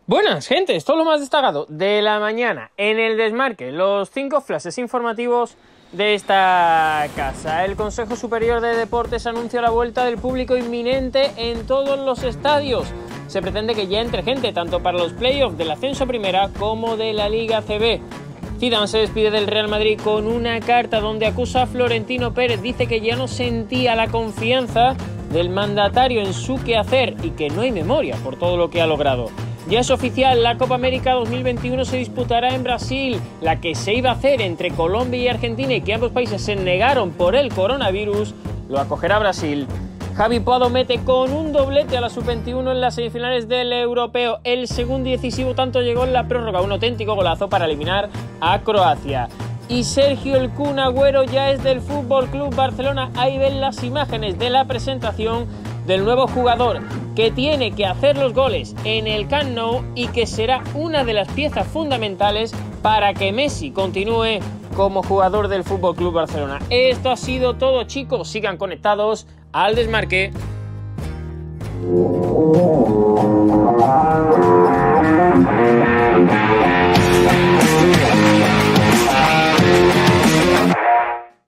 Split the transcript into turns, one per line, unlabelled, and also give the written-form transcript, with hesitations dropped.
Buenas, gente, esto es lo más destacado de la mañana en el Desmarque, los 5 flashes informativos de esta casa. El Consejo Superior de Deportes anuncia la vuelta del público inminente en todos los estadios. Se pretende que ya entre gente, tanto para los playoffs del ascenso primera como de la Liga CB. Zidane se despide del Real Madrid con una carta donde acusa a Florentino Pérez, dice que ya no sentía la confianza del mandatario en su quehacer y que no hay memoria por todo lo que ha logrado. Ya es oficial, la Copa América 2021 se disputará en Brasil, la que se iba a hacer entre Colombia y Argentina y que ambos países se negaron por el coronavirus, lo acogerá Brasil. Javi Puado mete con un doblete a la Sub-21 en las semifinales del Europeo. El segundo y decisivo tanto llegó en la prórroga, un auténtico golazo para eliminar a Croacia. Y Sergio El Kun Agüero ya es del FC Barcelona. Ahí ven las imágenes de la presentación del nuevo jugador que tiene que hacer los goles en el Camp Nou y que será una de las piezas fundamentales para que Messi continúe como jugador del FC Barcelona. Esto ha sido todo, chicos. Sigan conectados al Desmarque.